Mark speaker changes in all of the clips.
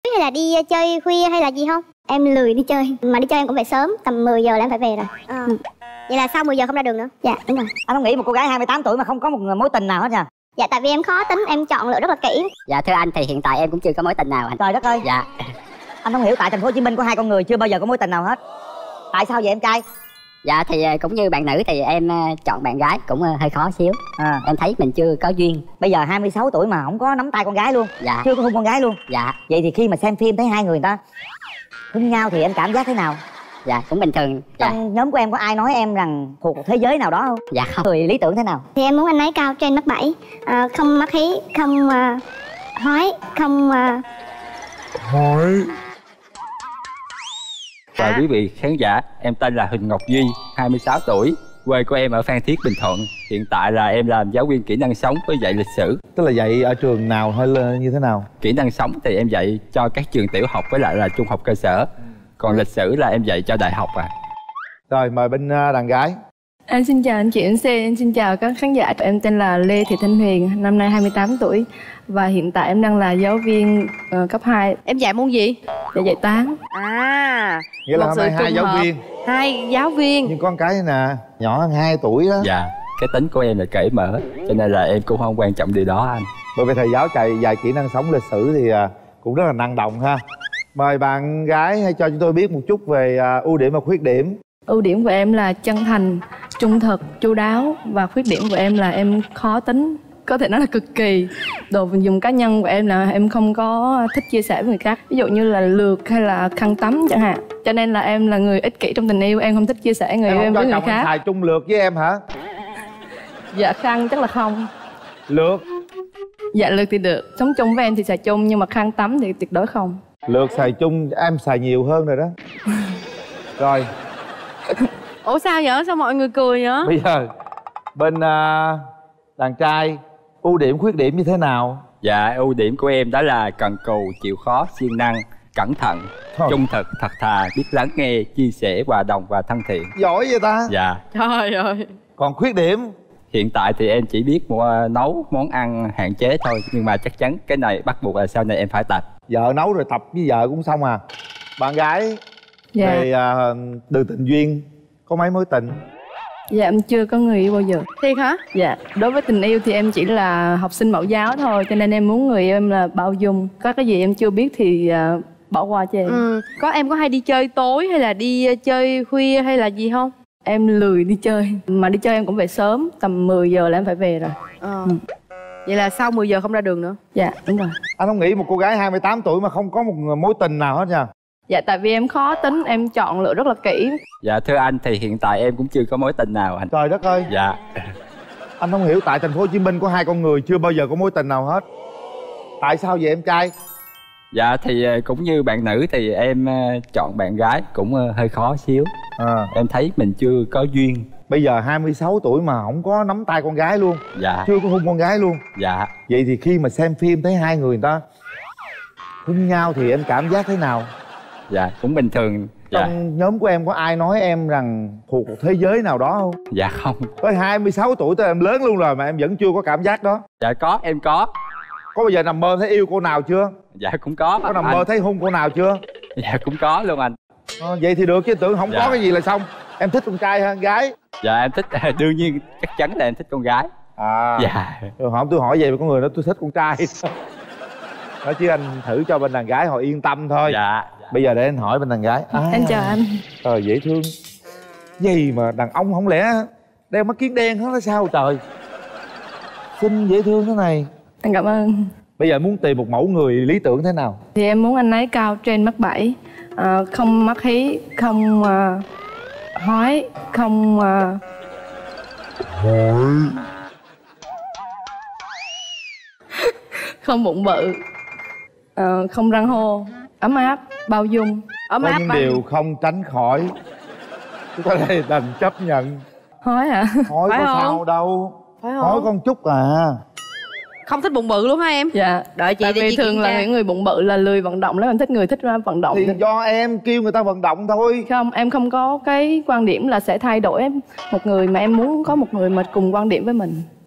Speaker 1: hay là đi chơi khuya hay là gì không? Em lười đi chơi, mà đi chơi em cũng về sớm, tầm 10 giờ là em phải về rồi. Vậy là sau 10 giờ không ra đường nữa? Dạ đúng rồi.
Speaker 2: Anh không nghĩ một cô gái 28 tuổi mà không có một mối tình nào hết nha.
Speaker 1: Dạ tại vì em khó tính, em chọn lựa rất là kỹ.
Speaker 3: Dạ thưa anh thì hiện tại em cũng chưa có mối tình nào anh.
Speaker 2: Trời đất ơi.
Speaker 3: Dạ.
Speaker 2: Anh không hiểu tại thành phố Hồ Chí Minh có hai con người chưa bao giờ có mối tình nào hết. Tại sao vậy em trai?
Speaker 3: Dạ thì cũng như bạn nữ thì em chọn bạn gái cũng hơi khó xíu. Em thấy mình chưa có duyên.
Speaker 2: Bây giờ 26 tuổi mà không có nắm tay con gái luôn.
Speaker 3: Dạ.
Speaker 2: Chưa có hôn con gái luôn.
Speaker 3: Dạ.
Speaker 2: Vậy thì khi mà xem phim thấy hai người ta hôn nhau thì em cảm giác thế nào?
Speaker 3: Dạ cũng bình thường.
Speaker 2: Trong nhóm của em có ai nói em rằng thuộc một thế giới nào đó không?
Speaker 3: Dạ không.
Speaker 2: Người lý tưởng thế nào?
Speaker 1: Thì em muốn anh ấy cao trên mét 7, không mắt hí, không hói, không
Speaker 4: hỏi. Chào quý vị khán giả, em tên là Huỳnh Ngọc Duy, 26 tuổi, quê của em ở Phan Thiết, Bình Thuận. Hiện tại là em làm giáo viên kỹ năng sống với dạy lịch sử.
Speaker 5: Tức là dạy ở trường nào hay là như thế nào?
Speaker 4: Kỹ năng sống thì em dạy cho các trường tiểu học với lại là trung học cơ sở. Còn lịch sử là em dạy cho đại học à.
Speaker 5: Rồi mời bên đàn gái.
Speaker 6: Em xin chào anh chị MC, em xin chào các khán giả. Em tên là Lê Thị Thanh Huyền, năm nay 28 tuổi và hiện tại em đang là giáo viên cấp 2.
Speaker 7: Em dạy môn gì?
Speaker 6: Dạ dạy toán.
Speaker 5: Nghĩa là hôm nay hai giáo viên.
Speaker 7: Hai giáo viên.
Speaker 5: Nhưng con cái nè, nhỏ hơn 2 tuổi đó.
Speaker 4: Dạ, cái tính của em là cởi mở, cho nên là em cũng không quan trọng điều đó anh.
Speaker 5: Bởi vì thầy giáo dạy kỹ năng sống lịch sử thì cũng rất là năng động ha. Mời bạn gái hãy cho chúng tôi biết một chút về ưu điểm và khuyết điểm.
Speaker 6: Ưu điểm của em là chân thành, trung thực, chu đáo. Và khuyết điểm của em là em khó tính, có thể nói là cực kỳ. Đồ dùng cá nhân của em là em không có thích chia sẻ với người khác. Ví dụ như là lược hay là khăn tắm chẳng hạn. Cho nên là em là người ích kỷ trong tình yêu, em không thích chia sẻ người yêu em với người khác.
Speaker 5: Em xài chung lược với em hả?
Speaker 6: Dạ khăn chắc là không.
Speaker 5: Lược?
Speaker 6: Dạ lược thì được, sống chung với em thì xài chung, nhưng mà khăn tắm thì tuyệt đối không.
Speaker 5: Lược xài chung, em xài nhiều hơn rồi đó. Rồi.
Speaker 7: Ủa sao vậy? Sao mọi người cười vậy?
Speaker 5: Bây giờ bên đàn trai, ưu điểm khuyết điểm như thế nào?
Speaker 4: Dạ ưu điểm của em đó là cần cù, chịu khó, siêng năng, cẩn thận, trung thực, thật thà, biết lắng nghe, chia sẻ, hòa đồng và thân thiện.
Speaker 5: Giỏi vậy ta?
Speaker 4: Dạ.
Speaker 7: Trời ơi.
Speaker 5: Còn khuyết điểm?
Speaker 4: Hiện tại thì em chỉ biết nấu món ăn hạn chế thôi, nhưng mà chắc chắn cái này bắt buộc là sau này em phải tập.
Speaker 5: Vợ nấu rồi tập với vợ cũng xong à. Bạn gái về đường tình duyên có mấy mối tình?
Speaker 6: Dạ em chưa có người yêu bao giờ.
Speaker 7: Thiệt hả?
Speaker 6: Dạ, đối với tình yêu thì em chỉ là học sinh mẫu giáo thôi, cho nên em muốn người yêu em là bao dung. Có cái gì em chưa biết thì bỏ qua cho em.
Speaker 7: Em có hay đi chơi tối hay là đi chơi khuya hay là gì không?
Speaker 6: Em lười đi chơi, mà đi chơi em cũng về sớm, tầm 10 giờ là em phải về rồi.
Speaker 7: Vậy là sau 10 giờ không ra đường nữa?
Speaker 6: Dạ đúng rồi.
Speaker 5: Anh không nghĩ một cô gái 28 tuổi mà không có một mối tình nào hết nha.
Speaker 6: Dạ tại vì em khó tính, em chọn lựa rất là kỹ.
Speaker 4: Dạ thưa anh thì hiện tại em cũng chưa có mối tình nào anh.
Speaker 5: Trời đất ơi.
Speaker 4: Dạ.
Speaker 5: Anh không hiểu tại thành phố Hồ Chí Minh có hai con người chưa bao giờ có mối tình nào hết. Tại sao vậy em trai?
Speaker 4: Dạ thì cũng như bạn nữ thì em chọn bạn gái cũng hơi khó xíu. Em thấy mình chưa có duyên.
Speaker 5: Bây giờ 26 tuổi mà không có nắm tay con gái luôn.
Speaker 4: Dạ.
Speaker 5: Chưa có hôn con gái luôn.
Speaker 4: Dạ.
Speaker 5: Vậy thì khi mà xem phim thấy hai người ta hôn nhau thì em cảm giác thế nào?
Speaker 4: Dạ cũng bình thường.
Speaker 5: Trong nhóm của em có ai nói em rằng thuộc một thế giới nào đó không?
Speaker 4: Dạ không.
Speaker 5: Tới 26 tuổi tới em lớn luôn rồi mà em vẫn chưa có cảm giác đó?
Speaker 4: Dạ có, em có.
Speaker 5: Có bao giờ nằm mơ thấy yêu cô nào chưa?
Speaker 4: Dạ cũng có.
Speaker 5: Có nằm mơ thấy hôn cô nào chưa?
Speaker 4: Dạ cũng có luôn anh.
Speaker 5: Vậy thì được chứ, tưởng không có cái gì là xong. Em thích con trai hơn gái?
Speaker 4: Dạ em thích, đương nhiên chắc chắn là em thích con gái. Dạ.
Speaker 5: Rồi không, tôi hỏi về có người nói tôi thích con trai. Nói chứ anh thử cho bên đàn gái họ yên tâm thôi.
Speaker 4: Dạ.
Speaker 5: Bây giờ để anh hỏi bên đàn gái.
Speaker 6: Em chào anh.
Speaker 5: Trời dễ thương. Gì mà đàn ông không lẽ đeo mắt kiến đen hết là sao trời? Xinh dễ thương thế này.
Speaker 6: Anh cảm ơn.
Speaker 5: Bây giờ muốn tìm một mẫu người lý tưởng thế nào?
Speaker 6: Thì em muốn anh ấy cao trên mét 7, không mắt hí, không hói, không không bụng bự, không răng hô, ấm áp, bao dung.
Speaker 5: Có những điều không tránh khỏi, chúng ta đây đành chấp nhận.
Speaker 6: Hói hả?
Speaker 5: Hói có sao đâu. Hói con chút à.
Speaker 7: Không thích bụng bự luôn hả em?
Speaker 6: Dạ.
Speaker 7: Đợi chị.
Speaker 6: Tại vì thường là những người bụng bự là lười vận động lắm, em thích người thích vận động.
Speaker 5: Thì do em kêu người ta vận động thôi.
Speaker 6: Không, em không có cái quan điểm là sẽ thay đổi một người, mà em muốn có một người mà cùng quan điểm với mình.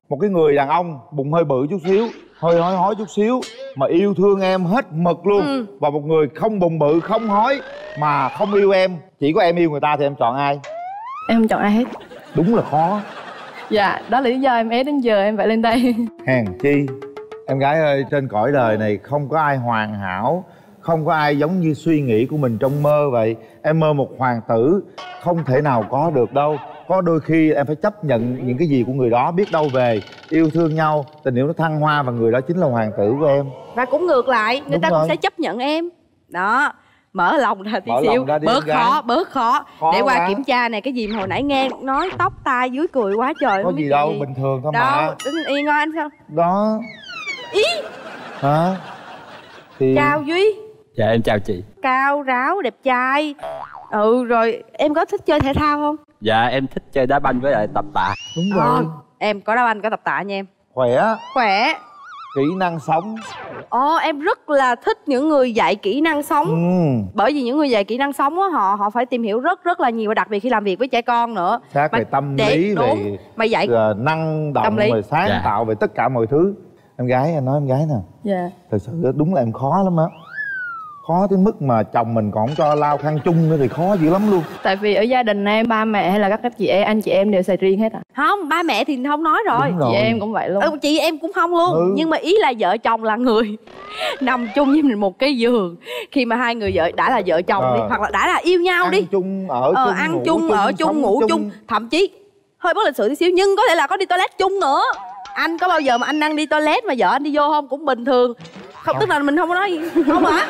Speaker 5: Một cái người đàn ông bụng hơi bự chút xíu, hơi hói hói chút xíu mà yêu thương em hết mực luôn. Và một người không bụng bự, không hói mà không yêu em, chỉ có em yêu người ta thì em chọn ai?
Speaker 6: Em không chọn ai hết.
Speaker 5: Đúng là khó.
Speaker 6: Dạ, đó là lý do em ế đến giờ em phải lên đây.
Speaker 5: Hèn chi. Em gái ơi, trên cõi đời này không có ai hoàn hảo, không có ai giống như suy nghĩ của mình trong mơ vậy. Em mơ một hoàng tử không thể nào có được đâu. Có đôi khi em phải chấp nhận những cái gì của người đó, biết đâu về yêu thương nhau, tình yêu nó thăng hoa và người đó chính là hoàng tử của em.
Speaker 7: Và cũng ngược lại, người ta cũng sẽ chấp nhận em. Đó, mở lòng ra tí xíu, bớt khó. Để qua kiểm tra này, cái gì mà hồi nãy nghe nói tóc tai dưới cười quá trời.
Speaker 5: Có gì đâu, bình thường thôi mà.
Speaker 7: Đứng yên coi anh sao?
Speaker 5: Đó.
Speaker 7: Ý.
Speaker 5: Hả? Thì...
Speaker 7: Chào Duy.
Speaker 4: Dạ em chào chị.
Speaker 7: Cao ráo, đẹp trai. Rồi em có thích chơi thể thao không?
Speaker 4: Dạ em thích chơi đá banh với lại tập tạ.
Speaker 5: Đúng rồi.
Speaker 7: Em có đá banh, có tập tạ nha em.
Speaker 5: Khỏe. Kỹ năng sống.
Speaker 7: Em rất là thích những người dạy kỹ năng sống. Bởi vì những người dạy kỹ năng sống á, họ phải tìm hiểu rất là nhiều, và đặc biệt khi làm việc với trẻ con nữa.
Speaker 5: Xác về tâm lý, về
Speaker 7: mà dạy
Speaker 5: năng động, về sáng tạo, về tất cả mọi thứ. Em gái, anh nói em gái nè.
Speaker 6: Dạ.
Speaker 5: Thật sự đúng là em khó lắm á. Khó tới mức mà chồng mình còn cho lau khăn chung nữa thì khó dữ lắm luôn.
Speaker 6: Tại vì ở gia đình em, ba mẹ hay là các chị em, anh chị em đều xài riêng hết à?
Speaker 7: Không, ba mẹ thì không nói rồi.
Speaker 6: Chị em cũng vậy luôn.
Speaker 7: Chị em cũng không luôn. Nhưng mà ý là vợ chồng là người nằm chung với mình một cái giường. Khi mà hai người đã là vợ chồng đi, hoặc là đã là yêu nhau đi,
Speaker 5: ăn chung, ở chung,
Speaker 7: ăn chung, ở chung, ngủ chung. Thậm chí hơi bất lịch sự tí xíu nhưng có thể là có đi toilet chung nữa. Anh có bao giờ mà anh đang đi toilet mà vợ anh đi vô không? Cũng bình thường. Không, tức là mình không có nói gì. Không hả?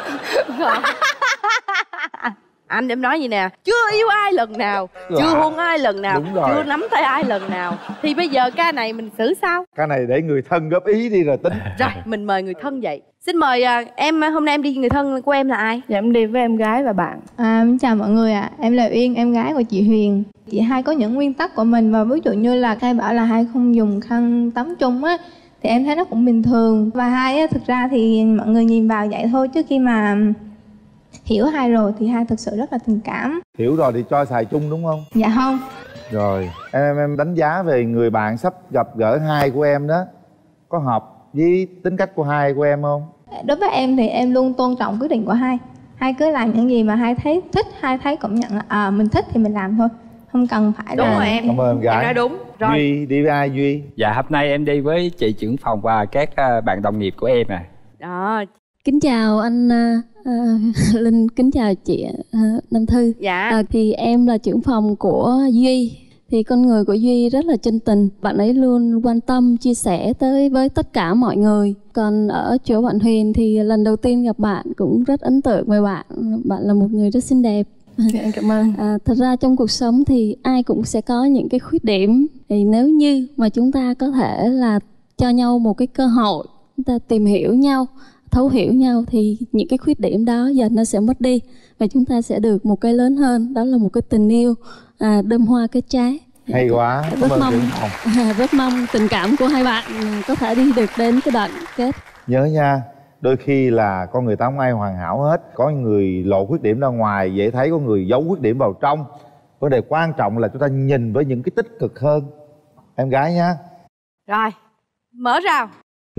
Speaker 7: Anh em nói gì nè, chưa yêu ai lần nào, chưa hôn ai lần nào, chưa nắm tay ai lần nào, thì bây giờ ca này mình xử sao?
Speaker 5: Ca này để người thân góp ý đi rồi tính.
Speaker 7: Rồi mình mời người thân vậy. Xin mời em, hôm nay em đi, người thân của em là ai?
Speaker 6: Dạ em đi với em gái và bạn.
Speaker 8: Chào mọi người ạ. Em là Uyên, em gái của chị Huyền. Chị hai có những nguyên tắc của mình, và ví dụ như là hai bảo là hai không dùng khăn tắm chung á, thì em thấy nó cũng bình thường. Và hai á, thực ra thì mọi người nhìn vào vậy thôi, chứ khi mà hiểu hai rồi thì hai thực sự rất là tình cảm.
Speaker 5: Hiểu rồi thì cho xài chung đúng không?
Speaker 8: Dạ không.
Speaker 5: Rồi em đánh giá về người bạn sắp gặp gỡ hai của em đó, có hợp với tính cách của hai của em không?
Speaker 8: Đối với em thì em luôn tôn trọng quyết định của hai. Hai cứ làm những gì mà hai thấy thích, hai thấy cũng nhận là mình thích thì mình làm thôi, không cần phải
Speaker 7: đúng
Speaker 8: là...
Speaker 7: Đúng rồi em.
Speaker 5: Cảm ơn em gái.
Speaker 7: Em nói đúng. Rồi.
Speaker 5: Duy đi với ai Duy?
Speaker 4: Dạ hôm nay em đi với chị trưởng phòng và các bạn đồng nghiệp của em
Speaker 7: Đó.
Speaker 9: Kính chào anh Linh, kính chào chị Nam Thư.
Speaker 7: Dạ.
Speaker 9: Thì em là trưởng phòng của Duy. Thì con người của Duy rất là chân tình. Bạn ấy luôn quan tâm, chia sẻ với tất cả mọi người. Còn ở chỗ bạn Huyền thì lần đầu tiên gặp bạn cũng rất ấn tượng với bạn. Bạn là một người rất xinh đẹp.
Speaker 6: Em cảm ơn.
Speaker 9: Thật ra trong cuộc sống thì ai cũng sẽ có những cái khuyết điểm. Thì nếu như mà chúng ta có thể là cho nhau một cái cơ hội, chúng ta tìm hiểu nhau, thấu hiểu nhau, thì những cái khuyết điểm đó dần nó sẽ mất đi, và chúng ta sẽ được một cái lớn hơn, đó là một cái tình yêu đơm hoa kết trái.
Speaker 5: Hay quá.
Speaker 9: Rất mong tình cảm của hai bạn có thể đi được đến cái đoạn kết.
Speaker 5: Nhớ nha, đôi khi là con người ta không ai hoàn hảo hết, có người lộ khuyết điểm ra ngoài dễ thấy, có người giấu khuyết điểm vào trong. Vấn đề quan trọng là chúng ta nhìn với những cái tích cực hơn. Em gái nha.
Speaker 7: Rồi, mở rào.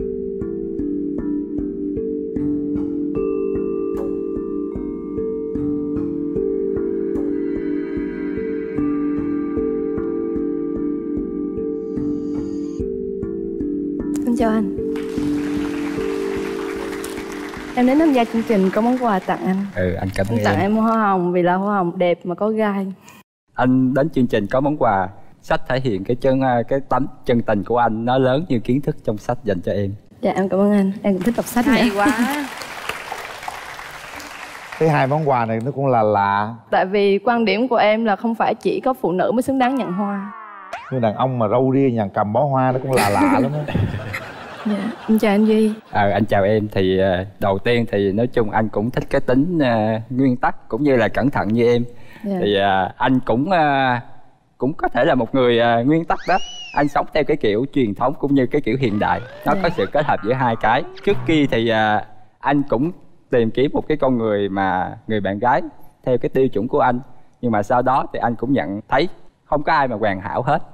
Speaker 6: Xin chào anh. Em đến tham gia chương trình có món quà tặng anh.
Speaker 4: Anh cảm ơn.
Speaker 6: Anh tặng em hoa hồng vì là hoa hồng đẹp mà có gai.
Speaker 4: Anh đến chương trình có món quà, sách thể hiện cái tấm chân tình của anh, nó lớn như kiến thức trong sách dành cho em.
Speaker 6: Dạ em cảm ơn anh, em cũng thích đọc sách.
Speaker 7: Hay
Speaker 6: nữa.
Speaker 7: quá.
Speaker 5: Cái hai món quà này nó cũng là lạ.
Speaker 6: Tại vì quan điểm của em là không phải chỉ có phụ nữ mới xứng đáng nhận hoa.
Speaker 5: Nhưng đàn ông mà râu ria nhà cầm bó hoa nó cũng lạ lắm á.
Speaker 6: Dạ, em chào anh Duy.
Speaker 4: Anh chào em. Thì đầu tiên thì nói chung anh cũng thích cái tính nguyên tắc cũng như là cẩn thận như em. Thì anh cũng có thể là một người nguyên tắc đó. Anh sống theo cái kiểu truyền thống cũng như cái kiểu hiện đại. Nó có sự kết hợp giữa hai cái. Trước kia thì anh cũng tìm kiếm một cái con người mà người bạn gái theo cái tiêu chuẩn của anh. Nhưng mà sau đó thì anh cũng nhận thấy không có ai mà hoàn hảo hết.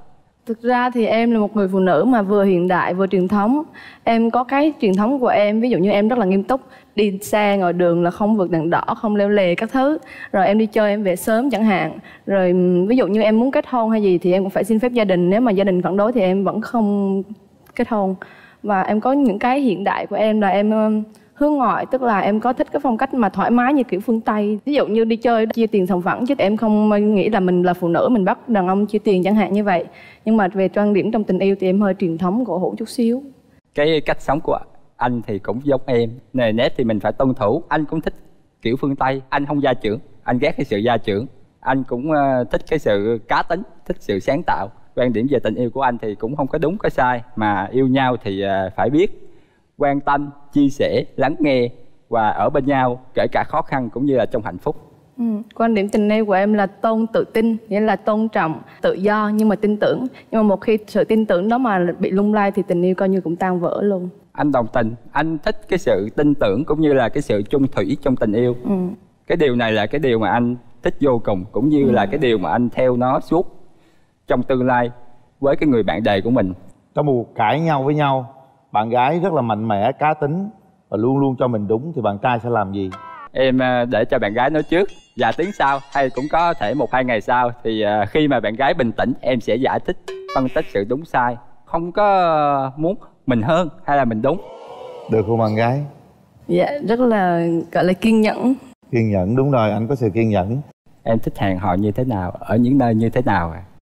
Speaker 6: Thực ra thì em là một người phụ nữ mà vừa hiện đại vừa truyền thống. Em có cái truyền thống của em, ví dụ như em rất là nghiêm túc. Đi xe ngoài đường là không vượt đèn đỏ, không leo lề các thứ. Rồi em đi chơi em về sớm chẳng hạn. Rồi ví dụ như em muốn kết hôn hay gì thì em cũng phải xin phép gia đình. Nếu mà gia đình phản đối thì em vẫn không kết hôn. Và em có những cái hiện đại của em là em hướng ngoại, tức là em có thích cái phong cách mà thoải mái như kiểu phương Tây. Ví dụ như đi chơi chia tiền sòng phẳng, chứ em không nghĩ là mình là phụ nữ mình bắt đàn ông chia tiền chẳng hạn như vậy. Nhưng mà về trang điểm trong tình yêu thì em hơi truyền thống cổ hủ chút xíu.
Speaker 4: Cái cách sống của anh thì cũng giống em, nề nếp thì mình phải tuân thủ. Anh cũng thích kiểu phương Tây, anh không gia trưởng, anh ghét cái sự gia trưởng. Anh cũng thích cái sự cá tính, thích sự sáng tạo. Quan điểm về tình yêu của anh thì cũng không có đúng có sai, mà yêu nhau thì phải biết quan tâm, chia sẻ, lắng nghe và ở bên nhau kể cả khó khăn cũng như là trong hạnh phúc.
Speaker 6: Quan điểm tình yêu của em là tôn tự tin, nghĩa là tôn trọng, tự do nhưng mà tin tưởng. Nhưng mà một khi sự tin tưởng đó mà bị lung lay thì tình yêu coi như cũng tan vỡ luôn.
Speaker 4: Anh đồng tình, anh thích cái sự tin tưởng cũng như là cái sự chung thủy trong tình yêu. Cái điều này là cái điều mà anh thích vô cùng, cũng như là cái điều mà anh theo nó suốt trong tương lai với cái người bạn đời của mình.
Speaker 5: Trong một cuộc cãi nhau với nhau, bạn gái rất là mạnh mẽ, cá tính và luôn luôn cho mình đúng, thì bạn trai sẽ làm gì?
Speaker 4: Em để cho bạn gái nói trước, và tiếng sau hay cũng có thể 1-2 ngày sau thì khi mà bạn gái bình tĩnh em sẽ giải thích, phân tích sự đúng sai. Không có muốn mình hơn hay là mình đúng.
Speaker 5: Được không bạn gái?
Speaker 6: Dạ, rất là gọi là kiên nhẫn.
Speaker 5: Kiên nhẫn, đúng rồi, anh có sự kiên nhẫn.
Speaker 4: Em thích hẹn hò như thế nào, ở những nơi như thế nào?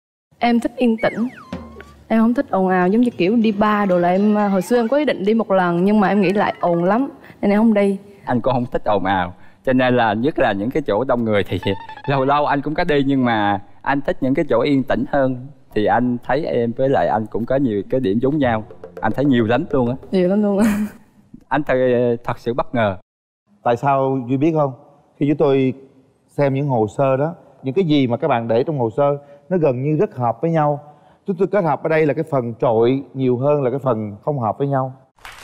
Speaker 6: Em thích yên tĩnh. Em không thích ồn ào, giống như kiểu đi bar đồ là em hồi xưa em có ý định đi một lần nhưng mà em nghĩ lại ồn lắm nên em không đi.
Speaker 4: Anh cũng không thích ồn ào, cho nên là nhất là những cái chỗ đông người thì lâu lâu anh cũng có đi, nhưng mà anh thích những cái chỗ yên tĩnh hơn. Thì anh thấy em với lại anh cũng có nhiều cái điểm giống nhau. Anh thấy nhiều lắm luôn á.
Speaker 6: Nhiều lắm luôn á.
Speaker 4: Anh thật sự bất ngờ. Tại
Speaker 5: sao Duy biết không? Khi chúng tôi xem những hồ sơ đó, những cái gì mà các bạn để trong hồ sơ nó gần như rất hợp với nhau. Chúng tôi kết hợp ở đây là cái phần trội nhiều hơn là cái phần không hợp với nhau.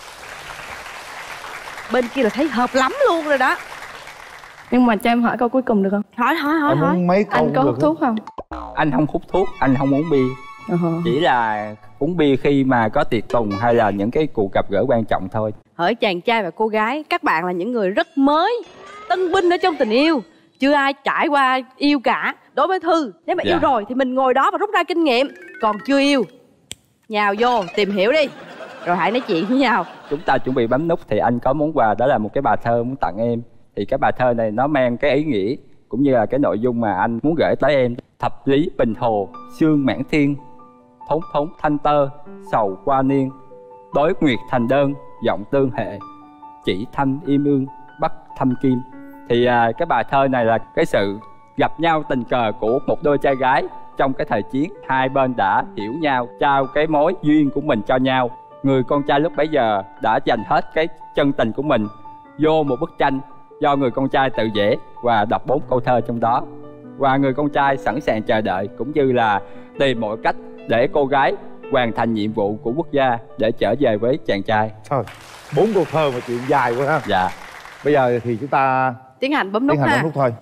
Speaker 7: Bên kia là thấy hợp lắm luôn rồi đó.
Speaker 6: Nhưng mà cho em hỏi câu cuối cùng được không?
Speaker 7: Hỏi.
Speaker 5: Mấy câu
Speaker 6: anh có hút thuốc không?
Speaker 4: Anh không hút thuốc, anh không uống bia. Chỉ là uống bia khi mà có tiệc tùng hay là những cái cuộc gặp gỡ quan trọng thôi.
Speaker 7: Hỡi chàng trai và cô gái, các bạn là những người rất mới, tân binh ở trong tình yêu, chưa ai trải qua yêu cả. Đối với Thư, nếu mà yêu rồi thì mình ngồi đó và rút ra kinh nghiệm. Còn chưa yêu, nhào vô tìm hiểu đi, rồi hãy nói chuyện với nhau.
Speaker 4: Chúng ta chuẩn bị bấm nút thì anh có món quà, đó là một cái bài thơ muốn tặng em. Thì cái bài thơ này nó mang cái ý nghĩa cũng như là cái nội dung mà anh muốn gửi tới em. Thập lý bình hồ, sương mãn thiên, thốn thốn thanh tơ, sầu qua niên. Đối nguyệt thành đơn, giọng tương hệ, chỉ thanh im ương, bắt thâm kim. Thì cái bài thơ này là cái sự gặp nhau tình cờ của một đôi trai gái trong cái thời chiến. Hai bên đã hiểu nhau, trao cái mối duyên của mình cho nhau. Người con trai lúc bấy giờ đã dành hết cái chân tình của mình vô một bức tranh do người con trai tự vẽ và đọc 4 câu thơ trong đó. Và người con trai sẵn sàng chờ đợi cũng như là tìm mọi cách để cô gái hoàn thành nhiệm vụ của quốc gia để trở về với chàng trai.
Speaker 5: Thôi, 4 câu thơ mà chuyện dài quá ha.
Speaker 4: Dạ.
Speaker 5: Bây giờ thì chúng ta
Speaker 7: tiến hành bấm nút ha.
Speaker 5: Bấm nút thôi.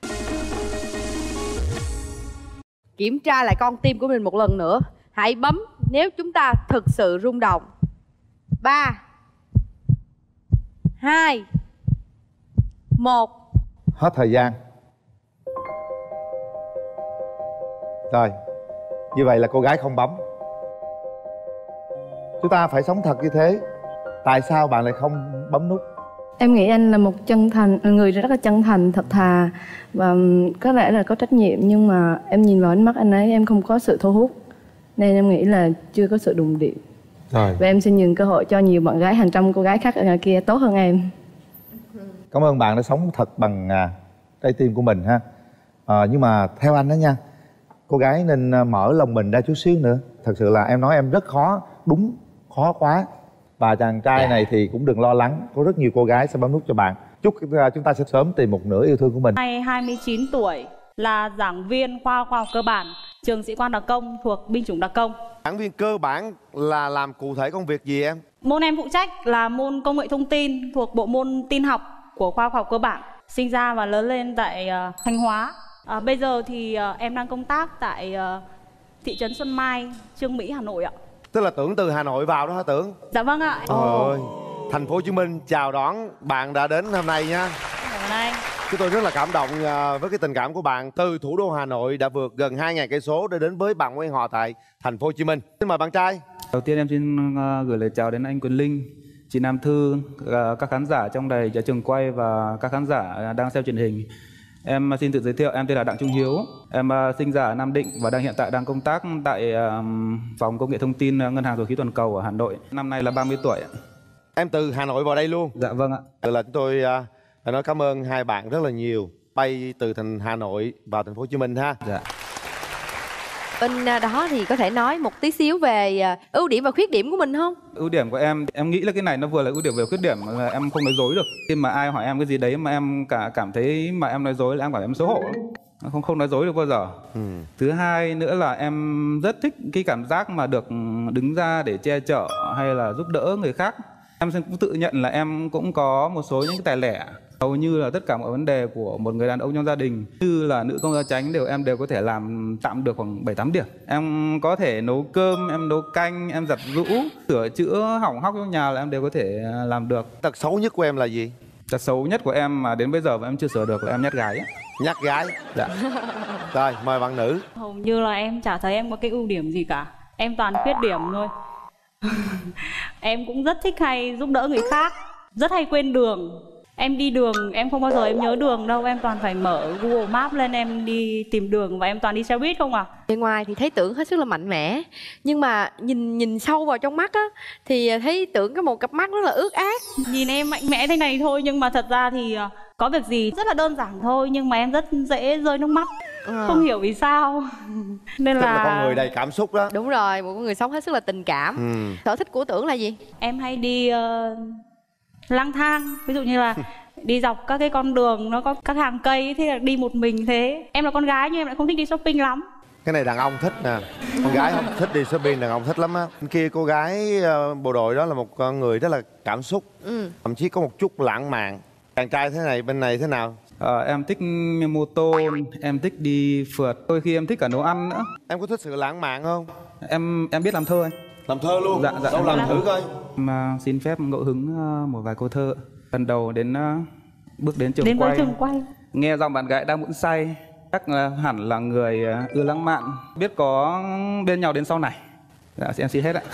Speaker 7: Kiểm tra lại con tim của mình một lần nữa. Hãy bấm nếu chúng ta thực sự rung động. 3 2 1.
Speaker 5: Hết thời gian. Rồi, như vậy là cô gái không bấm. Chúng ta phải sống thật như thế. Tại sao bạn lại không bấm nút?
Speaker 6: Em nghĩ anh là một người rất là chân thành, thật thà và có lẽ là có trách nhiệm, nhưng mà em nhìn vào ánh mắt anh ấy em không có sự thu hút, nên em nghĩ là chưa có sự đụng điệu.
Speaker 5: Rồi.
Speaker 6: Và em xin nhường cơ hội cho nhiều bạn gái, hàng trăm cô gái khác ở ngoài kia tốt hơn em.
Speaker 5: Cảm ơn bạn đã sống thật bằng trái tim của mình ha. Nhưng mà theo anh đó nha, cô gái nên mở lòng mình ra chút xíu nữa. Thật sự là em nói em rất khó, đúng khó quá. Và chàng trai này thì cũng đừng lo lắng, có rất nhiều cô gái sẽ bấm nút cho bạn. Chúc chúng ta sẽ sớm tìm một nửa yêu thương của mình.
Speaker 10: Nay 29 tuổi, là giảng viên khoa khoa học cơ bản, trường sĩ quan đặc công thuộc binh chủng đặc công.
Speaker 5: Giảng viên cơ bản là làm cụ thể công việc gì em?
Speaker 10: Môn em phụ trách là môn công nghệ thông tin thuộc bộ môn tin học của khoa khoa học cơ bản. Sinh ra và lớn lên tại Thanh Hóa. Bây giờ thì em đang công tác tại thị trấn Xuân Mai, Chương Mỹ, Hà Nội ạ.
Speaker 11: Tức là Tưởng từ Hà Nội vào đó hả Tưởng?
Speaker 10: Dạ vâng ạ.
Speaker 11: Ôi, thành phố Hồ Chí Minh chào đón bạn đã đến hôm nay nha.
Speaker 10: Cảm ơn anh.
Speaker 11: Chúng tôi rất là cảm động với cái tình cảm của bạn từ thủ đô Hà Nội đã vượt gần 2.000 cây số để đến với bạn quen họ tại thành phố Hồ Chí Minh. Xin mời bạn trai.
Speaker 12: Đầu tiên em xin gửi lời chào đến anh Quyền Linh, chị Nam Thư, các khán giả trong đài trường quay và các khán giả đang xem truyền hình. Em xin tự giới thiệu, em tên là Đặng Trung Hiếu. Em sinh ra ở Nam Định và hiện tại đang công tác tại phòng công nghệ thông tin Ngân hàng Dầu khí Toàn cầu ở Hà Nội. Năm nay là 30 tuổi.
Speaker 11: Em từ Hà Nội vào đây luôn?
Speaker 12: Dạ vâng ạ.
Speaker 11: Là chúng tôi nói cảm ơn hai bạn rất là nhiều. Bay từ thành Hà Nội vào thành phố Hồ Chí Minh ha.
Speaker 12: Dạ.
Speaker 7: Bên đó thì có thể nói một tí xíu về ưu điểm và khuyết điểm của mình không?
Speaker 12: Ưu điểm của em nghĩ là cái này nó vừa là ưu điểm vừa khuyết điểm, là em không nói dối được. Khi mà ai hỏi em cái gì đấy mà em cảm thấy mà em nói dối là em cảm thấy em xấu hổ lắm. Không nói dối được bao giờ. Thứ hai nữa là em rất thích cái cảm giác mà được đứng ra để che chở hay là giúp đỡ người khác. Em cũng tự nhận là em cũng có một số những tài lẻ. Hầu như là tất cả mọi vấn đề của một người đàn ông trong gia đình, như là nữ công gia chánh em đều có thể làm tạm được khoảng 7-8 điểm. Em có thể nấu cơm, em nấu canh, em giặt giũ, sửa chữa hỏng hóc trong nhà là em đều có thể làm được.
Speaker 11: Tật xấu nhất của em là gì?
Speaker 12: Tật xấu nhất của em mà đến bây giờ mà em chưa sửa được là em nhát gái ấy.
Speaker 11: Nhát gái?
Speaker 12: Dạ.
Speaker 11: Rồi, mời bạn nữ.
Speaker 10: Hầu như là em chả thấy em có cái ưu điểm gì cả. Em toàn khuyết điểm thôi. Em cũng rất thích hay giúp đỡ người khác, rất hay quên đường. Em đi đường em không bao giờ em nhớ đường đâu, em toàn phải mở Google Maps lên em đi tìm đường và em toàn đi xe buýt không à.
Speaker 7: Bên ngoài thì thấy Tưởng hết sức là mạnh mẽ, nhưng mà nhìn sâu vào trong mắt á thì thấy Tưởng có một cặp mắt rất là ướt át.
Speaker 10: Nhìn em mạnh mẽ thế này thôi nhưng mà thật ra thì có việc gì rất là đơn giản thôi nhưng mà em rất dễ rơi nước mắt. Không hiểu vì sao. Nên là
Speaker 11: con người đầy cảm xúc đó.
Speaker 7: Đúng rồi, một con người sống hết sức là tình cảm. Sở thích của Tưởng là gì?
Speaker 10: Em hay đi lang thang, ví dụ như là đi dọc các cái con đường nó có các hàng cây, thế là đi một mình thế. Em là con gái nhưng em lại không thích đi shopping lắm.
Speaker 11: Cái này đàn ông thích nè, con gái không thích đi shopping, đàn ông thích lắm á. Bên kia cô gái bộ đội đó là một con người rất là cảm xúc, thậm chí có một chút lãng mạn. Chàng trai thế này, bên này thế nào?
Speaker 12: Em thích mô tô, em thích đi phượt, đôi khi em thích cả nấu ăn nữa.
Speaker 11: Em có thích sự lãng mạn không?
Speaker 12: Em biết làm thơ anh.
Speaker 11: Làm thơ luôn?
Speaker 12: Dạ.
Speaker 11: Đâu làm thử coi.
Speaker 12: Em xin phép ngẫu hứng một vài câu thơ. Lần đầu bước đến trường quay, nghe giọng bạn gái đang muốn say, chắc hẳn là người ưa lãng mạn, biết có bên nhau đến sau này. Dạ, em xin hết ạ.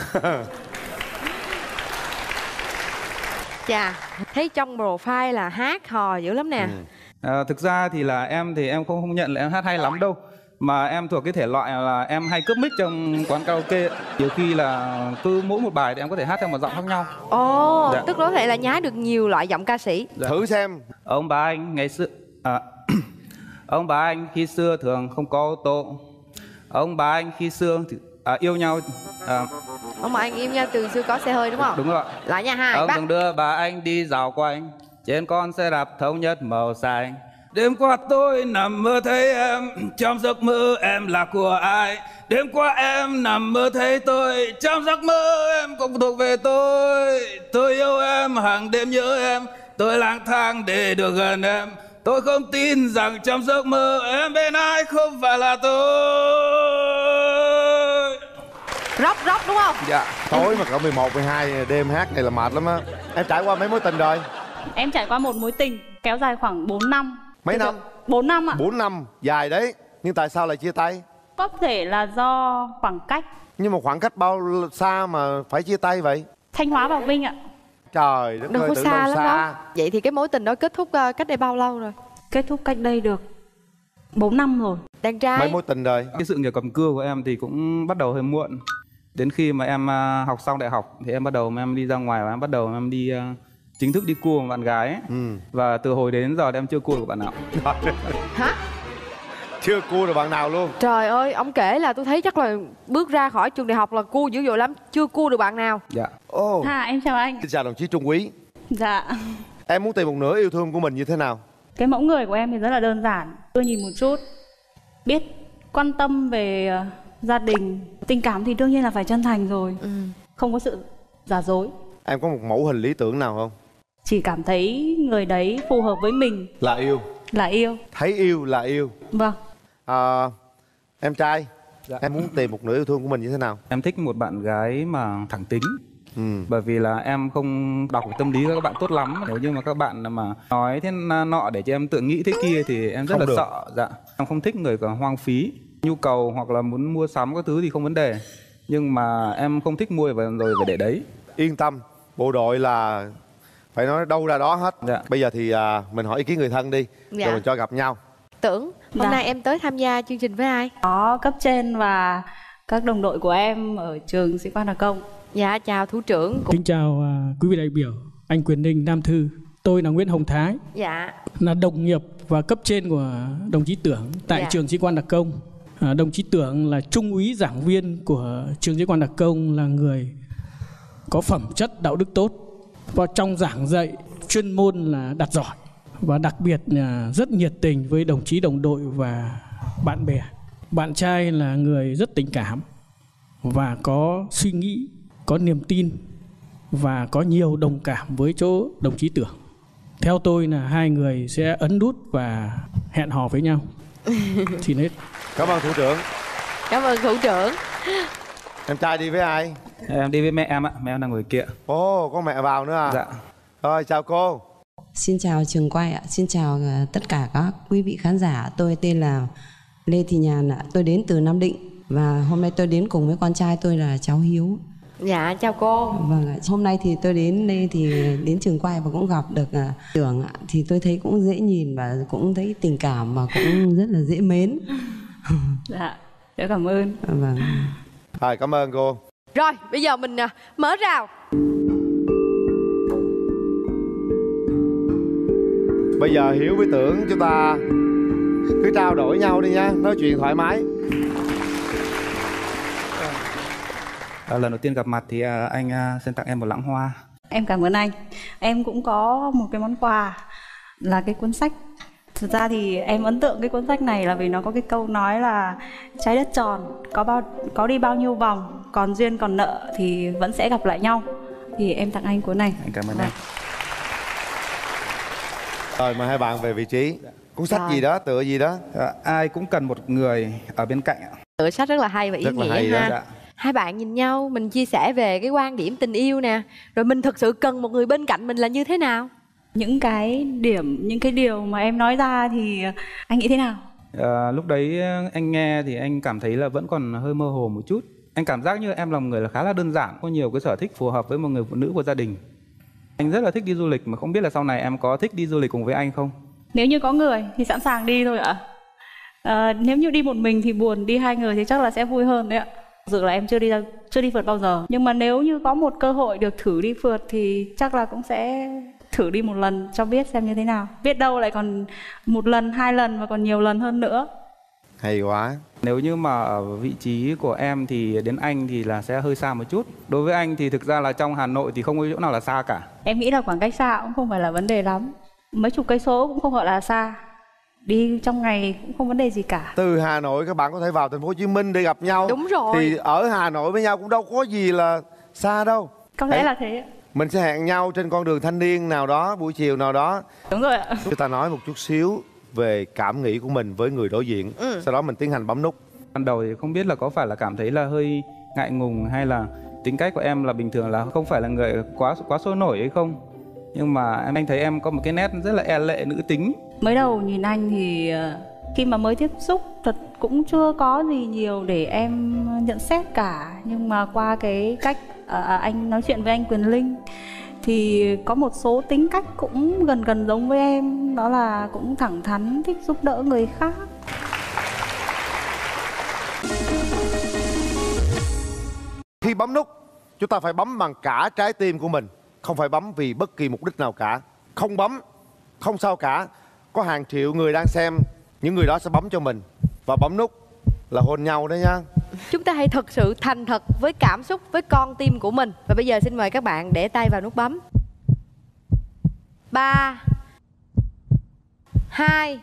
Speaker 7: Chà, thấy trong profile là hát hò dữ lắm nè.
Speaker 12: Thực ra thì em không nhận là em hát hay lắm đâu, mà em thuộc cái thể loại là em hay cướp mic trong quán karaoke. Nhiều khi là cứ mỗi một bài thì em có thể hát theo một giọng khác nhau.
Speaker 7: Dạ. Tức có thể là nhái được nhiều loại giọng ca sĩ.
Speaker 11: Dạ. Thử xem.
Speaker 12: Ông bà anh ngày xưa ông bà anh khi xưa thường không có ô tô. Ông bà anh khi xưa yêu nhau.
Speaker 7: Ông bà anh yêu nhau từ xưa có xe hơi đúng không?
Speaker 12: Đúng rồi.
Speaker 7: Lại nha hai.
Speaker 12: Ông từng đưa bà anh đi dạo quanh trên con xe đạp thống nhất màu xanh. Đêm qua tôi nằm mơ thấy em, trong giấc mơ em là của ai. Đêm qua em nằm mơ thấy tôi, trong giấc mơ em cũng thuộc về tôi. Tôi yêu em, hàng đêm nhớ em, tôi lang thang để được gần em. Tôi không tin rằng trong giấc mơ em bên ai không phải là tôi.
Speaker 7: Rock đúng không?
Speaker 11: Dạ. Tối mà cỡ 11, 12 đêm hát này là mệt lắm á. Em trải qua mấy mối tình rồi?
Speaker 10: Em trải qua một mối tình kéo dài khoảng 4 năm.
Speaker 11: Mấy năm?
Speaker 10: 4 năm ạ.
Speaker 11: 4 năm, dài đấy. Nhưng tại sao lại chia tay?
Speaker 10: Có thể là do khoảng cách.
Speaker 11: Nhưng mà khoảng cách bao xa mà phải chia tay vậy?
Speaker 10: Thanh Hóa vào Vinh ạ.
Speaker 11: Trời đất ơi,
Speaker 7: đâu có xa lắm
Speaker 11: xa.
Speaker 7: đâu. Vậy thì cái mối tình đó kết thúc cách đây bao lâu rồi?
Speaker 10: Kết thúc cách đây được 4 năm rồi.
Speaker 7: Đàn trai?
Speaker 11: Mấy mối tình rồi?
Speaker 12: Cái sự nghiệp cầm cưa của em thì cũng bắt đầu hơi muộn. Đến khi mà em học xong đại học thì em bắt đầu em đi ra ngoài và em bắt đầu em đi chính thức đi cua một bạn gái ấy. Và từ hồi đến giờ em chưa cua được bạn nào.
Speaker 7: Hả?
Speaker 11: Chưa cua được bạn nào luôn?
Speaker 7: Trời ơi, ông kể là tôi thấy chắc là bước ra khỏi trường đại học là cua dữ dội lắm. Chưa cua được bạn nào?
Speaker 12: Dạ.
Speaker 10: Em chào anh.
Speaker 11: Xin chào đồng chí Trung Quý.
Speaker 10: Dạ.
Speaker 11: Em muốn tìm một nửa yêu thương của mình như thế nào?
Speaker 10: Cái mẫu người của em thì rất là đơn giản. Tôi nhìn một chút, biết quan tâm về gia đình. Tình cảm thì đương nhiên là phải chân thành rồi. Không có sự giả dối.
Speaker 11: Em có một mẫu hình lý tưởng nào không?
Speaker 10: Chỉ cảm thấy người đấy phù hợp với mình
Speaker 11: là yêu.
Speaker 10: Là yêu.
Speaker 11: Thấy yêu là yêu.
Speaker 10: Vâng.
Speaker 11: Em trai, Em muốn tìm một nửa yêu thương của mình như thế nào?
Speaker 12: Em thích một bạn gái mà thẳng tính. Bởi vì là em không đọc tâm lý các bạn tốt lắm. Nếu như mà các bạn mà nói thế nọ để cho em tự nghĩ thế kia thì em rất
Speaker 11: Không
Speaker 12: là
Speaker 11: được.
Speaker 12: sợ. Dạ. Em không thích người còn hoang phí. Nhu cầu hoặc là muốn mua sắm các thứ thì không vấn đề. Nhưng mà em không thích mua rồi phải để đấy.
Speaker 11: Yên tâm, bộ đội là phải nói đâu ra đó hết. Bây giờ thì mình hỏi ý kiến người thân đi, rồi mình cho gặp nhau.
Speaker 7: Tưởng hôm nay em tới tham gia chương trình với ai?
Speaker 10: Có cấp trên và các đồng đội của em ở trường sĩ quan đặc công.
Speaker 7: Dạ, chào thủ trưởng.
Speaker 13: Kính chào quý vị đại biểu, anh Quyền Ninh, Nam Thư. Tôi là Nguyễn Hồng Thái,
Speaker 7: Dạ.
Speaker 13: là đồng nghiệp và cấp trên của đồng chí Tưởng tại trường sĩ quan đặc công. Đồng chí Tưởng là trung úy giảng viên của trường sĩ quan đặc công, là người có phẩm chất đạo đức tốt và trong giảng dạy chuyên môn là đạt giỏi, và đặc biệt là rất nhiệt tình với đồng chí đồng đội và bạn bè. Bạn trai là người rất tình cảm và có suy nghĩ, có niềm tin và có nhiều đồng cảm với chỗ đồng chí Tưởng. Theo tôi là hai người sẽ ấn nút và hẹn hò với nhau. Xin hết.
Speaker 11: Cảm ơn thủ trưởng.
Speaker 7: Cảm ơn thủ trưởng.
Speaker 11: Em trai đi với ai?
Speaker 12: Em đi với mẹ em ạ, mẹ em là người kia.
Speaker 11: Ồ, có mẹ vào nữa à?
Speaker 12: Dạ.
Speaker 11: Rồi, chào cô.
Speaker 14: Xin chào trường quay ạ, xin chào tất cả các quý vị khán giả. Tôi tên là Lê Thị Nhàn ạ, tôi đến từ Nam Định và hôm nay tôi đến cùng với con trai tôi là cháu Hiếu.
Speaker 7: Dạ, chào cô.
Speaker 14: Vâng ạ, hôm nay thì tôi đến đây thì đến trường quay và cũng gặp được Tưởng ạ, thì tôi thấy cũng dễ nhìn và cũng thấy tình cảm và cũng rất là dễ mến.
Speaker 10: Dạ, cảm ơn.
Speaker 14: Vâng.
Speaker 11: Rồi, cảm ơn cô.
Speaker 7: Rồi, bây giờ mình mở rào.
Speaker 11: Bây giờ Hiếu với Tưởng chúng ta cứ trao đổi nhau đi nha, nói chuyện thoải mái.
Speaker 12: Lần đầu tiên gặp mặt thì anh xin tặng em một lẵng hoa.
Speaker 10: Em cảm ơn anh. Em cũng có một cái món quà là cái cuốn sách. Thực ra thì em ấn tượng cái cuốn sách này là vì nó có cái câu nói là trái đất tròn, có đi bao nhiêu vòng, còn duyên còn nợ thì vẫn sẽ gặp lại nhau. Thì em tặng anh cuốn này.
Speaker 12: Anh cảm ơn em.
Speaker 11: Rồi, mời hai bạn về vị trí. Cuốn sách gì đó, tựa gì đó?
Speaker 12: Ai cũng cần một người ở bên cạnh.
Speaker 7: Tựa sách rất là hay và ý nghĩa ha.
Speaker 12: Dạ.
Speaker 7: Hai bạn nhìn nhau, mình chia sẻ về cái quan điểm tình yêu nè. Rồi mình thực sự cần một người bên cạnh mình là như thế nào?
Speaker 10: Những cái điều mà em nói ra thì anh nghĩ thế nào?
Speaker 12: Lúc đấy anh nghe thì anh cảm thấy là vẫn còn hơi mơ hồ một chút. Anh cảm giác như em là một người là khá là đơn giản, có nhiều cái sở thích phù hợp với một người phụ nữ của gia đình. Anh rất là thích đi du lịch, mà không biết là sau này em có thích đi du lịch cùng với anh không?
Speaker 10: Nếu như có người thì sẵn sàng đi thôi ạ. Nếu như đi một mình thì buồn, đi hai người thì chắc là sẽ vui hơn đấy ạ. Thực sự là em chưa đi phượt bao giờ. Nhưng mà nếu như có một cơ hội được thử đi phượt thì chắc là cũng sẽ thử đi một lần cho biết xem như thế nào. Biết đâu lại còn một lần, hai lần và còn nhiều lần hơn nữa.
Speaker 11: Hay quá.
Speaker 12: Nếu như mà ở vị trí của em thì đến anh thì là sẽ hơi xa một chút. Đối với anh thì thực ra là trong Hà Nội thì không có chỗ nào là xa cả.
Speaker 10: Em nghĩ là khoảng cách xa cũng không phải là vấn đề lắm. Mấy chục cây số cũng không gọi là xa. Đi trong ngày cũng không vấn đề gì cả.
Speaker 11: Từ Hà Nội các bạn có thể vào thành phố Hồ Chí Minh để gặp nhau.
Speaker 7: Đúng rồi.
Speaker 11: Thì ở Hà Nội với nhau cũng đâu có gì là xa đâu.
Speaker 10: Có lẽ là thế.
Speaker 11: Mình sẽ hẹn nhau trên con đường thanh niên nào đó, buổi chiều nào đó.
Speaker 10: Đúng rồi ạ.
Speaker 11: Chúng ta nói một chút xíu về cảm nghĩ của mình với người đối diện. Sau đó mình tiến hành bấm nút.
Speaker 12: Ban đầu thì không biết là có phải là cảm thấy là hơi ngại ngùng hay là tính cách của em là bình thường là không phải là người quá sôi nổi hay không. Nhưng mà anh thấy em có một cái nét rất là e lệ nữ tính.
Speaker 10: Mới đầu nhìn anh thì khi mà mới tiếp xúc thật cũng chưa có gì nhiều để em nhận xét cả. Nhưng mà qua cái cách anh nói chuyện với anh Quyền Linh thì có một số tính cách cũng gần giống với em. Đó là cũng thẳng thắn, thích giúp đỡ người khác.
Speaker 11: Khi bấm nút, chúng ta phải bấm bằng cả trái tim của mình. Không phải bấm vì bất kỳ mục đích nào cả. Không bấm, không sao cả. Có hàng triệu người đang xem, những người đó sẽ bấm cho mình. Và bấm nút là hôn nhau đấy nhá.
Speaker 7: Chúng ta hãy thật sự thành thật với cảm xúc, với con tim của mình. Và bây giờ xin mời các bạn để tay vào nút bấm. 3 2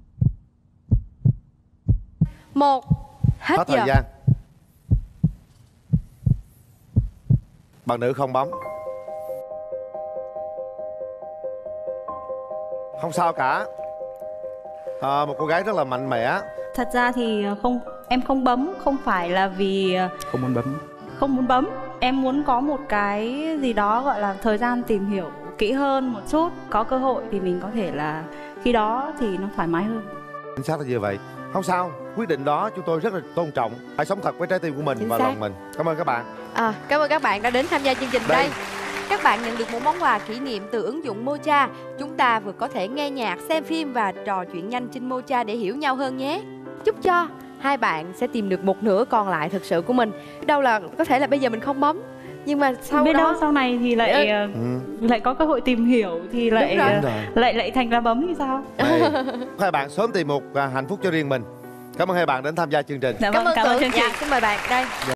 Speaker 7: 1. Hết giờ.
Speaker 11: Thời gian. Bạn nữ không bấm. Không sao cả. Một cô gái rất là mạnh mẽ.
Speaker 10: Thật ra thì Em không bấm không phải là vì
Speaker 12: Không muốn bấm.
Speaker 10: không muốn bấm. Em muốn có một cái gì đó gọi là thời gian tìm hiểu kỹ hơn một chút. Có cơ hội thì mình có thể là khi đó thì nó thoải mái hơn.
Speaker 11: Chính xác là như vậy. Không sao, quyết định đó chúng tôi rất là tôn trọng. Hãy sống thật với trái tim của mình
Speaker 7: Chính
Speaker 11: và
Speaker 7: xác.
Speaker 11: lòng mình. Cảm ơn các bạn.
Speaker 7: Cảm ơn các bạn đã đến tham gia chương trình đây. Các bạn nhận được một món quà kỷ niệm từ ứng dụng Mocha. Chúng ta vừa có thể nghe nhạc, xem phim và trò chuyện nhanh trên Mocha để hiểu nhau hơn nhé. Chúc cho hai bạn sẽ tìm được một nửa còn lại thực sự của mình. Đâu là có thể là bây giờ mình không bấm, nhưng mà sau
Speaker 10: biết
Speaker 7: đó
Speaker 10: đâu sau này thì lại có cơ hội tìm hiểu thì lại thành ra bấm thì sao?
Speaker 11: Hai bạn sớm tìm một hạnh phúc cho riêng mình. Cảm ơn hai bạn đến tham gia chương trình.
Speaker 10: Dạ
Speaker 7: Cảm
Speaker 10: vâng,
Speaker 7: ơn
Speaker 10: cảm ơn
Speaker 7: Tường.
Speaker 10: chương trình.
Speaker 7: Dạ, xin mời bạn đây.